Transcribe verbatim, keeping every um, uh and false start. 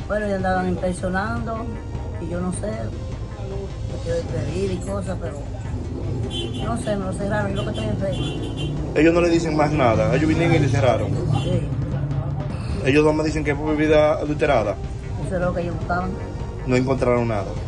Bueno, ya andaban impresionando y yo no sé, me quiero despedir y cosas, pero no sé, me lo cerraron, yo lo que estoy enfermo. Ellos no le dicen más nada, ellos vinieron y le cerraron. Sí, Ellos nomás dicen que fue bebida adulterada. eso es lo que ellos buscaban. No encontraron nada.